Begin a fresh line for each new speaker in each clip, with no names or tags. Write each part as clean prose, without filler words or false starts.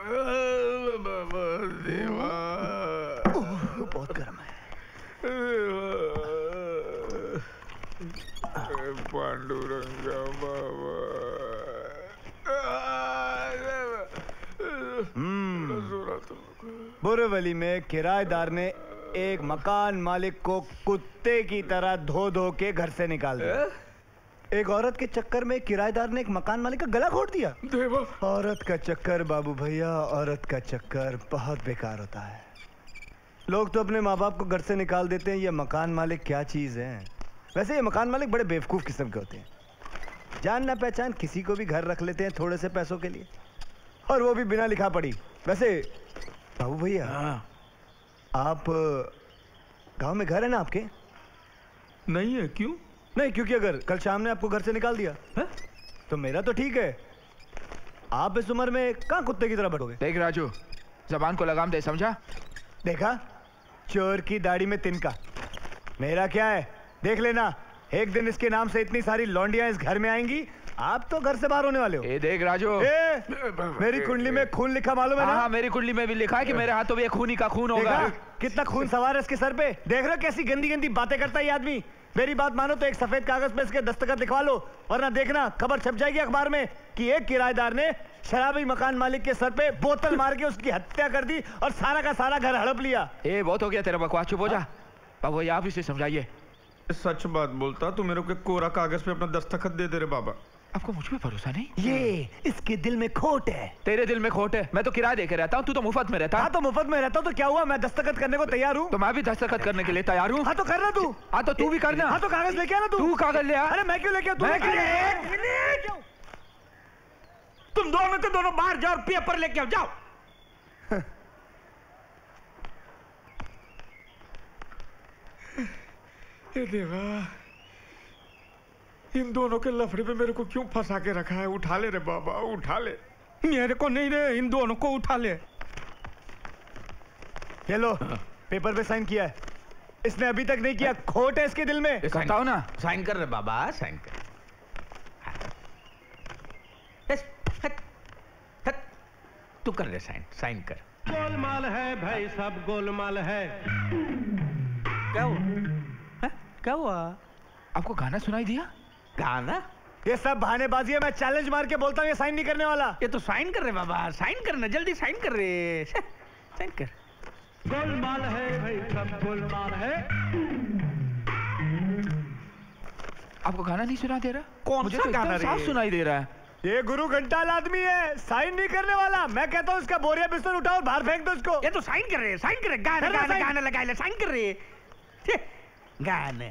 देवा
बहुत गर्म है।
पांडुरंगा बाबा।
बोरीवली में किराएदार ने एक मकान मालिक को कुत्ते की तरह धो धो के घर से निकाल दिया। एक औरत के चक्कर में किराएदार ने एक मकान मालिक का गला घोट दिया।
देवा,
औरत का चक्कर बाबू भैया, औरत का चक्कर बहुत बेकार होता है। लोग तो अपने माँ बाप को घर से निकाल देते हैं, ये मकान मालिक क्या चीज है। वैसे ये मकान मालिक बड़े बेवकूफ किस्म के होते हैं। जान ना पहचान किसी को भी घर रख लेते हैं थोड़े से पैसों के लिए, और वो भी बिना लिखा पढ़ी। वैसे बाबू भैया, आप गांव में घर है ना आपके?
नहीं है। क्यों
नहीं? क्योंकि अगर कल शाम ने आपको घर से निकाल दिया है? तो मेरा तो ठीक है, आप इस उम्र में कहाँ कुत्ते की तरह बढ़ोगे।
देख राजू, जबान को लगाम दे, समझा?
देखा, चोर की दाढ़ी में तिनका। मेरा क्या है, देख लेना, एक दिन इसके नाम से इतनी सारी लौंडियां इस घर में आएंगी, आप तो घर से बाहर होने वाले हो।
ए देख राजू,
मेरी कुंडली में खून लिखा मालूम है ना?
हाँ, मेरी कुंडली में भी लिखा है कि मेरे हाथों में ये खूनी का खून होगा।
कितना खून सवार है इसके सर पे। देख रहे हो कैसी गंदी गंदी बातें करता है ये आदमी। मेरी बात मानो तो एक सफेद कागज पे इसके दस्तखत लिखवा लो, वरना देखना खबर छप जाएगी अखबार में कि एक किराएदार ने शराबी मकान मालिक के सर पे बोतल मार के उसकी हत्या कर दी और सारा का सारा घर हड़प लिया।
ए बहुत हो गया तेरा बकवास, चुप हो जा। बाबू ये आप इसे समझाइए।
सच बात बोलता तो मेरे को कोरा कागज पे अपना दस्तखत दे दे रे बाबा।
आपको मुझ पे भरोसा नहीं?
ये इसके दिल में खोट है।
तेरे दिल में खोट है? मैं तो किराया देके रहता हूँ, तू तो मुफ्त में रहता है।
हाँ तो मुफ्त में रहता हूँ तो क्या हुआ, मैं दस्तखत करने को तैयार हूँ।
तो मैं भी दस्तखत करने के लिए तैयार हूँ।
हाँ तो करना तू।
हाँ तो तू भी करना।
हाँ तो कागज लेके आना तू।
तू कागज ले आ।
अरे मैं क्यों लेके आऊँ?
तुम दोनों के दोनों बाहर जाओ और पेपर लेके आओ, जाओ।
देवा, इन दोनों के लफड़े पे मेरे को क्यों फंसा के रखा है। उठा ले रे बाबा, उठा ले।
मेरे को नहीं रे, इन दोनों को उठा ले।
ये लो, पेपर पे साइन किया है। इसने अभी तक नहीं किया, खोट है इसके दिल में।
करता हूँ ना।
साइन कर रे बाबा, साइन कर। तू कर ले साइन, साइन कर।
गोलमाल है भाई, सब गोलमाल है।
क्या हुआ? क्या हुआ?
आपको गाना सुनाई दिया?
गाना?
ये सब बहानेबाजी है। मैं चैलेंज मार के बोलता हूँ ये साइन नहीं करने वाला।
ये तो साइन कर रहे बाबा, साइन करना, जल्दी साइन कर रहे। साइन कर।
गोलमाल है भाई, सब गोलमाल है।
आपको गाना नहीं सुना दे रहा?
कौन
मुझे
सा
तो
गाना
साफ सुनाई दे रहा है।
ये गुरु घंटाल आदमी है, साइन नहीं करने वाला। मैं कहता हूँ इसका बोरिया बिस्तर उठाओ और बाहर फेंक दो इसको।
ये तो साइन कर रहे, साइन कर रहे। गाना गाना गाना लगा ले, साइन कर रहे। गाने।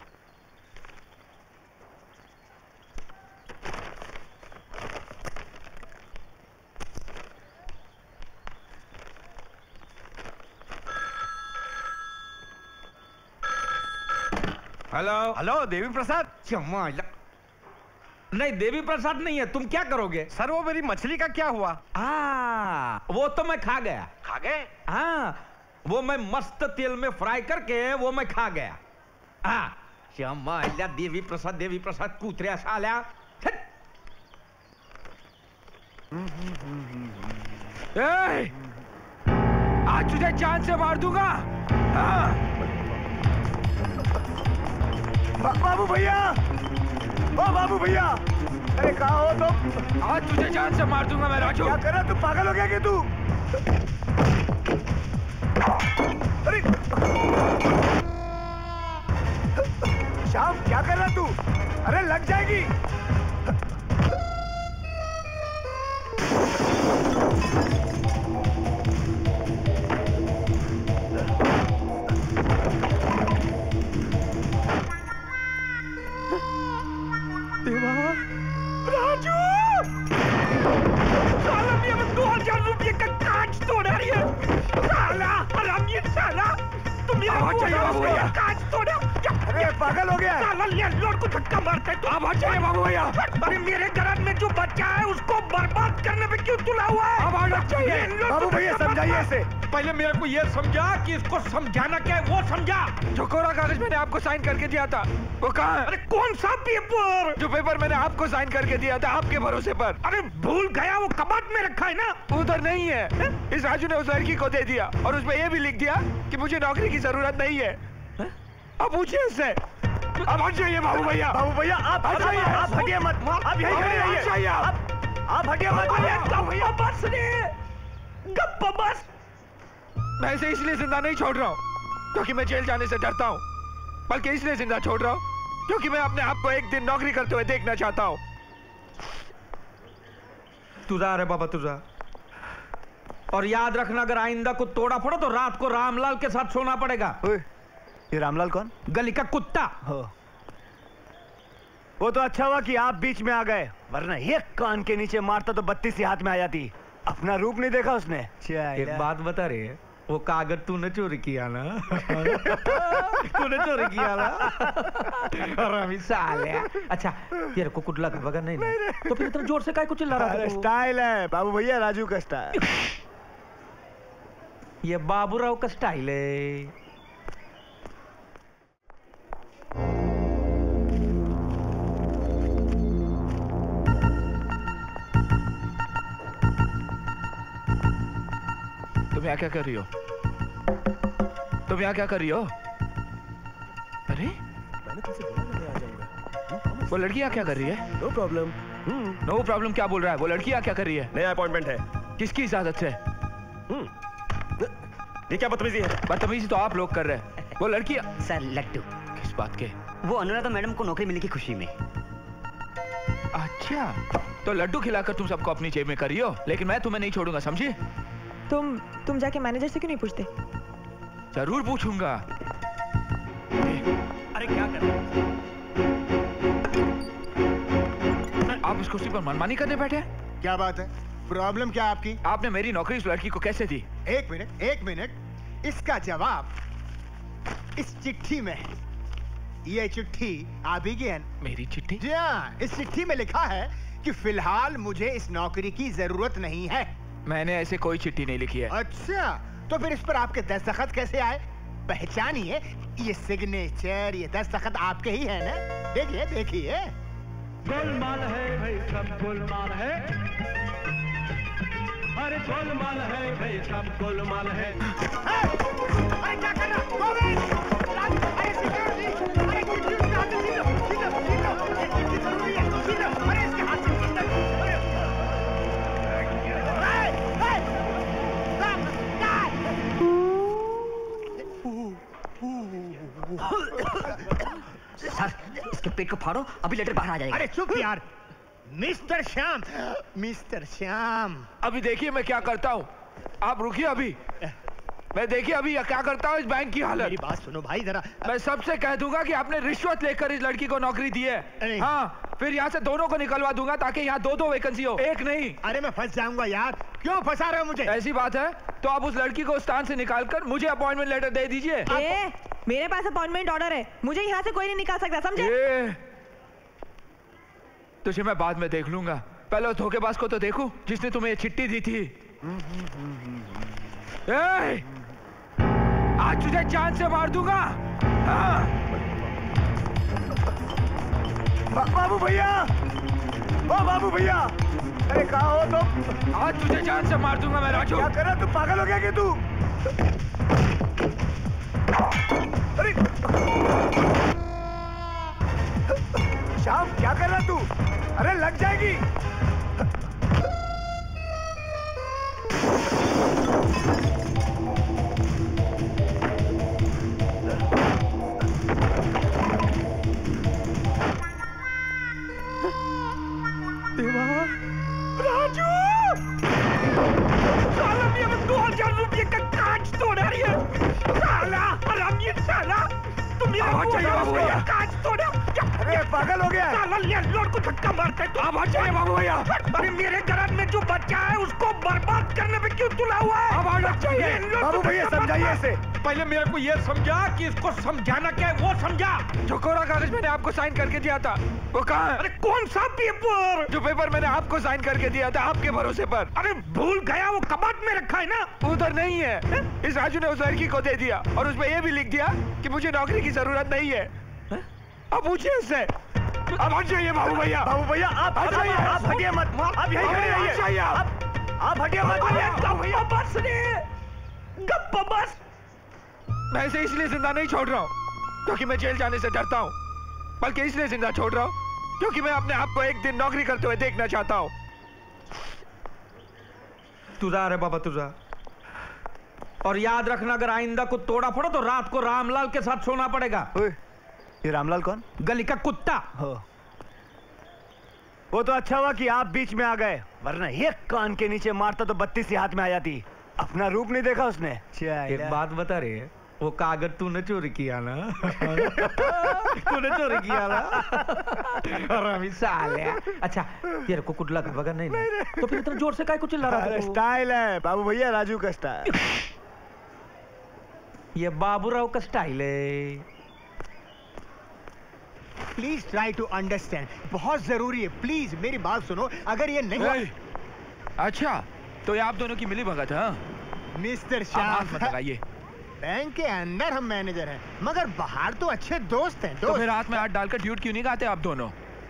Hello
hello, Devi Prasad.
नहीं, देवी प्रसाद नहीं है। तुम क्या करोगे?
सर वो मेरी मछली का क्या हुआ?
वो तो मैं खा गया।
खा गए?
हाँ, वो मैं मस्त तेल में फ्राई करके वो मैं खा गया। हाँ, श्यामाल्या, देवी प्रसाद कूतरे साल्या।
आज तुझे जान से मार दूंगा।
बाबू भैया, ओ बाबू भैया, अरे कहाँ हो तुम?
आज तुझे जान से मार दूंगा मैं राजू।
क्या कर रहा, तू पागल हो गया क्या तू? अरे श्याम, क्या कर रहा तू? अरे लग जाएगी।
राजू! साला मेरा 2000 रुपये का कांच तोड़ा है। साला हरामी साला, तुम मेरा 2000 रुपये का कांच तोड़ा।
अरे पागल हो गया?
साला लैंडलॉर्ड को धक्का मारता है तू। अब हट जाइए बाबू भैया। अरे मेरे घर में जो बच्चा है उसको बर्बाद करने पे क्यों तुला हुआ है? अब हट जाइए
बाबू भैया, समझाइए इसे।
पहले मेरे को ये समझा कि इसको समझाना क्या है, वो समझा।
जो कोरा कागज मैंने आपको साइन करके दिया था वो कहाँ है?
अरे कौन सा पेपर?
जो पेपर मैंने आपको साइन करके दिया था आपके भरोसे पर।
अरे भूल गया, वो कबाड़ में रखा है ना।
उधर नहीं है। इस राजू ने उस लड़की को दे दिया और उसमें ये भी लिख दिया कि मुझे नौकरी की जरूरत नहीं है। अब पूछिए उससे। अब हट जाइए बाबू भैया।
बाबू भैया आप हटिए मत, आप यहीं खड़े रहिए। आप हटिए मत
भैया। बस रे, गप्पा बस।
मैं इसे इसलिए जिंदा नहीं छोड़ रहा हूँ क्योंकि मैं जेल जाने से डरता हूँ, बल्कि इसलिए जिंदा छोड़ रहा हूँ क्योंकि मैं अपने आप को एक दिन नौकरी करते हुए देखना चाहता हूँ।
तू जा रे बाबा, तू जा। और याद रखना, अगर आइंदा को तोड़ा पड़ो तो रात को रामलाल के साथ सोना पड़ेगा।
ये रामलाल कौन?
गली का कुत्ता।
हो, वो तो अच्छा हुआ कि आप बीच में आ गए, वरना एक कान के नीचे मारता तो 32 ही हाथ में आ जाती। अपना रूप नहीं देखा उसने।
एक बात बता रे, वो कागज तूने चोरी किया ना? तूने चोरी किया ना? हरामी साले। अच्छा तेरे को कुछ लगा वगैरह नहीं? तो फिर इतना जोर से काय को चिल्ला रहा था?
स्टाइल है बाबू भैया, राजू का स्टाइल।
ये बाबूराव का स्टाइल है।
तुम यहाँ क्या कर रही हो? तुम यहाँ क्या कर रही हो? अरे
मैंने तुमसे बोला था मैं आ जाऊंगा।
वो लड़की यहाँ क्या कर रही है?
No problem.
नो प्रॉब्लम क्या बोल रहा है? वो लड़की यहाँ क्या कर रही है?
नया अपॉइंटमेंट है।
किसकी इजाजत से?
ये क्या बदतमीजी है?
बदतमीजी तो आप लोग कर रहे हैं। वो लड़की
सर लट्टू,
किस बात के?
वो अनुराधा मैडम को नौकरी मिलने की खुशी में।
अच्छा, तो लड्डू खिलाकर तुम सबको अपनी जेब में करी हो, लेकिन मैं तुम्हें नहीं छोड़ूंगा, समझे?
तुम जाके मैनेजर से क्यों नहीं पूछते?
जरूर पूछूंगा।
अरे क्या कर रहे हो?
आप इस कुर्सी पर मनमानी करने बैठे?
क्या बात है? प्रॉब्लम क्या आपकी?
आपने मेरी नौकरी इस लड़की को कैसे दी?
एक मिनट, इसका जवाब इस चिट्ठी में है। ये चिट्ठी आप ही की है?
मेरी चिट्ठी?
जी हाँ, इस चिट्ठी में लिखा है कि फिलहाल मुझे इस नौकरी की जरूरत नहीं है।
मैंने ऐसे कोई चिट्ठी नहीं लिखी है।
अच्छा, तो फिर इस पर आपके दस्तखत कैसे आए? पहचानिए, ये सिग्नेचर, ये दस्तखत आपके ही है ना? देखिए देखिए।
गोलमाल है भाई, सब गोलमाल है। अरे गोलमाल है भाई, सब गोलमाल है।
अरे क्या कर रहा? गोविंद! अरे सिक्योरिटी! अरे चिट्ठी उसके हाथ से छीनो! ये चिट्ठी जरूरी है, छीनो! अरे इसके हाथ से छीनो!
सर इसके पेट को फाड़ो, अभी लेटर बाहर आ जाएगा।
अरे चुप यार। Mister Shyam, mister Shyam.
अभी देखिए मैं क्या करता हूँ, आप रुकिए अभी। मैं देखिए अभी क्या करता हूँ इस बैंक की हालत।
मेरी बात सुनो भाई जरा।
मैं सबसे कह दूंगा कि आपने रिश्वत लेकर इस लड़की को नौकरी दी है। हाँ, फिर यहाँ से दोनों को निकलवा दूंगा ताकि यहाँ दो वैकेंसी हो, एक नहीं।
अरे मैं फंस जाऊंगा यार, क्यों फंसा रहे हो मुझे?
ऐसी बात है तो आप उस लड़की को स्थान से निकालकर मुझे अपॉइंटमेंट लेटर दे दीजिए।
मेरे पास अपॉइंटमेंट ऑर्डर है, मुझे यहाँ से कोई नहीं निकाल सकता, समझे?
तुझे मैं बाद में देख लूंगा, पहले उस धोखेबाज को तो देखूं जिसने तुम्हें ये चिट्ठी दी थी। आज तुझे जान से मार दूंगा।
बाबू भैया, ओ बाबू भैया, अरे कहाँ हो तुम?
आज तुझे जान से मार दूंगा मैं राजू।
क्या कर रहा? तू पागल हो गया कि तू? अरे श्याम, क्या कर रहा तू? अरे लग जाएगी।
राजू! साला मेरे 2000 रुपये का कांच तोड़ा रही है। साला हरामी साला, तुम मेरा कांच तोड़ा।
अरे पागल हो गया?
साला लैंडलॉर्ड को धक्का मारता है। अब हट जाइए बाबू भैया। अरे मेरे घर में जो बच्चा है उसको बर्बाद करने पे क्यों तुला हुआ है? अब हट
बाबू भैया समझाइए इसे।
पहले मेरे को ये समझा कि इसको समझाना क्या है वो समझा। जो कोरा कागज मैंने आपको साइन करके दिया था वो कहाँ है?
अरे कौन सा पेपर?
जो पेपर मैंने आपको साइन करके दिया था आपके भरोसे पर।
अरे भूल गया, वो कबाड़ में रखा है ना।
उधर नहीं है। इस राजू ने उस लड़की को दे दिया और उसमें ये भी लिख दिया कि मुझे नौकरी की जरूरत नहीं है। अब पूछिए इससे। अब हट जाइए बाबू भैया।
बाबू भैया आप हटिए, आप हटिए मत, आप यहीं खड़े रहिए। आप हटिए मत।
भैया बस गप्पा बस। मैं इसे इसलिए जिंदा नहीं छोड़ रहा हूँ क्योंकि मैं जेल जाने से डरता हूँ, बल्कि इसलिए जिंदा छोड़ रहा हूँ क्योंकि मैं अपने आप को एक दिन नौकरी करते हुए देखना चाहता हूँ।
तू जा रे बाबा, तू जा। और याद रखना, अगर आइंदा को तोड़ा फोड़ा तो रात को रामलाल के साथ सोना पड़ेगा।
ये रामलाल कौन?
गली का कुत्ता।
हो, वो तो अच्छा हुआ कि आप बीच में आ गए, वरना एक कान के नीचे मारता तो 32 ही हाथ में आ जाती। अपना रूप नहीं देखा उसने।
एक बात बता रहे, वो कागज तूने चोरी किया ना? तूने चोरी किया ना? हरामी साले। अच्छा, तेरे को कुछ लगा वगैरह नहीं ना? तो फिर इतना जोर से काहे को चिल्ला रहा था?
स्टाइल है बाबू भैया, राजू का स्टाइल।
ये बाबूराव का स्टाइल है।
प्लीज ट्राई टू अंडरस्टैंड, बहुत जरूरी है। प्लीज मेरी बात सुनो, अगर ये नहीं।
अच्छा, तो ये आप दोनों की मिली भगत है?
मिस्टर शाह,
मत लगाइए।
बैंक के अंदर हम मैनेजर हैं, मगर बाहर तो अच्छे दोस्त हैं।
तो फिर हाथ में हाथ डालकर ड्यूट क्यों नहीं गाते आप दोनों?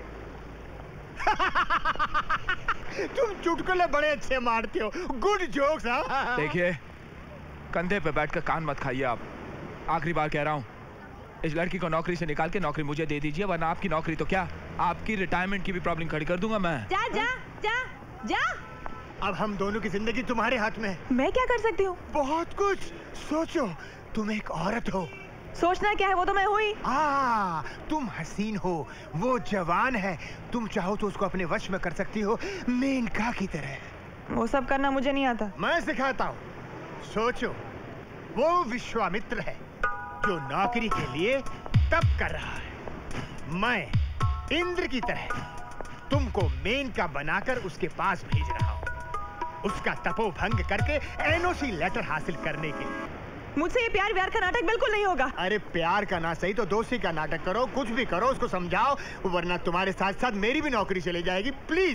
तुम चुटकुले बड़े अच्छे मारते हो। Good jokes.
देखिए, कंधे पे बैठकर कान मत खाइए आप। आखिरी बार कह रहा हूँ, इस लड़की को नौकरी से निकाल के नौकरी मुझे दे दीजिए, वरना आपकी नौकरी तो क्या, आपकी रिटायरमेंट की भी प्रॉब्लम खड़ी कर दूंगा मैं।
जा जा जा जा।
अब हम दोनों की जिंदगी तुम्हारे हाथ में है।
मैं क्या कर सकती हूँ?
बहुत कुछ। सोचो, तुम एक औरत हो।
सोचना क्या है, वो तो मैं हुई।
तुम हसीन हो, वो जवान है। तुम चाहो तो उसको अपने वश में कर सकती हो, मेनका की तरह।
वो सब करना मुझे नहीं आता।
मैं सिखाता हूँ। सोचो, वो विश्वामित्र है जो नौकरी के लिए तप कर रहा है। मैं इंद्र की तरह तुमको मेनका बनाकर उसके पास भेज रहा हूँ, उसका तपोभंग करके एनओसी लेटर हासिल करने के लिए।
मुझसे ये प्यार व्यार का नाटक बिल्कुल नहीं होगा।
अरे प्यार का ना सही तो दोस्ती का नाटक करो, कुछ भी करो, उसको समझाओ, वरना तुम्हारे साथ साथ मेरी भी नौकरी चली जाएगी। प्लीज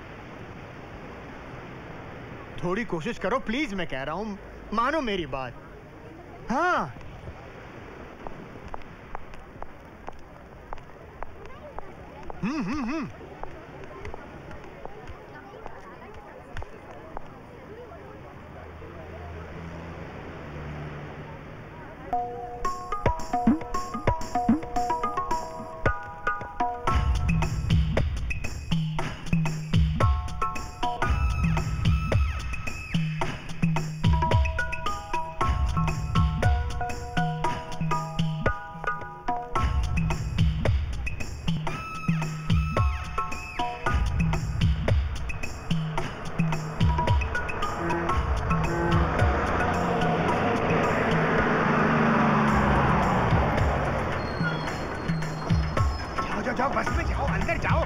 थोड़ी कोशिश करो, प्लीज। मैं कह रहा हूँ, मानो मेरी बात। हाँ, जाओ, बस में जाओ, अंदर जाओ।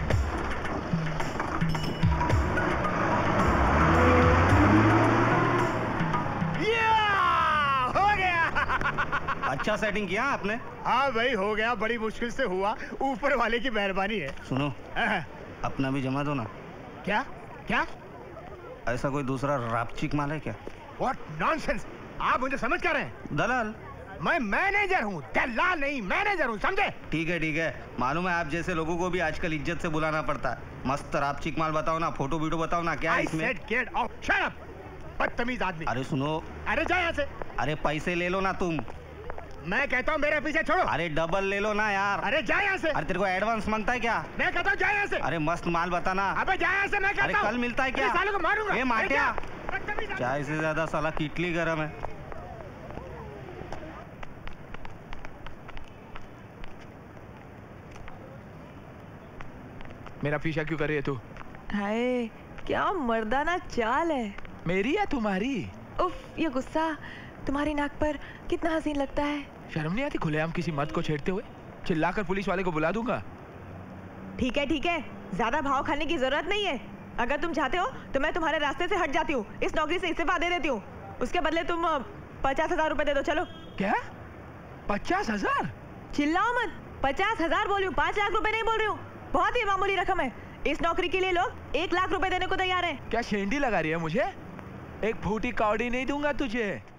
हो गया।
अच्छा सेटिंग किया आपने?
हाँ भाई, हो गया। बड़ी मुश्किल से हुआ, ऊपर वाले की मेहरबानी है।
सुनो, अपना भी जमा दो ना।
क्या क्या?
ऐसा कोई दूसरा रापचिक माल है क्या?
What nonsense! आप मुझे समझ कर रहे हैं?
दलाल?
मैं मैनेजर हूँ, दलाल नहीं, मैनेजर हूँ, समझे?
ठीक है, मालूम है आप जैसे लोगों को भी आजकल इज्जत से बुलाना पड़ता है। मस्त रापचिक माल बताओ ना, फोटो वीडियो बताओ ना, क्या है इसमें?
I said get out, shut up! बदतमीज आदमी।
अरे सुनो,
अरे जा यहाँ से।
अरे पैसे ले लो ना तुम।
मैं कहता हूँ मेरे पीछे छोड़ो।
अरे डबल ले लो ना यार।
अरे जा यहाँ से।
अरे तेरे को एडवांस मांगता है क्या?
मैं कहता हूँ जा यहाँ से।
अरे मस्त माल बताना।
अबे जा यहाँ से, मैं कहता हूँ।
अरे कल मिलता है क्या?
सालों को मारूंगा।
ए माटिया, चाय से ज्यादा साला किटली गरम है।
मेरा पीछा क्यों कर रही है तू?
हाय, क्या मर्दाना चाल है।
मेरी या तुम्हारी?
उफ, ये गुस्सा तुम्हारी नाक पर कितना हसीन लगता है।
शर्म नहीं आती खुलेआम किसी मर्द को छेड़ते हुए? चिल्लाकर पुलिस वाले को बुला दूंगा।
ठीक है, ज्यादा भाव खाने की जरूरत नहीं है। अगर तुम चाहते हो तो मैं तुम्हारे रास्ते से हट जाती हूँ, इस नौकरी से इस्तीफा दे देती हूँ। उसके बदले तुम 50,000 रुपए दे दो। चलो।
क्या? 50,000?
चिल्लाओ मत, 50,000 बोल रही हूँ, 5 लाख रुपए नहीं बोल रही हूँ। बहुत ही मामूली रकम है। इस नौकरी के लिए लोग 1 लाख रुपए देने को तैयार हैं।
क्या शेंडी लगा रही है मुझे? एक फूटी कौड़ी नहीं दूंगा तुझे।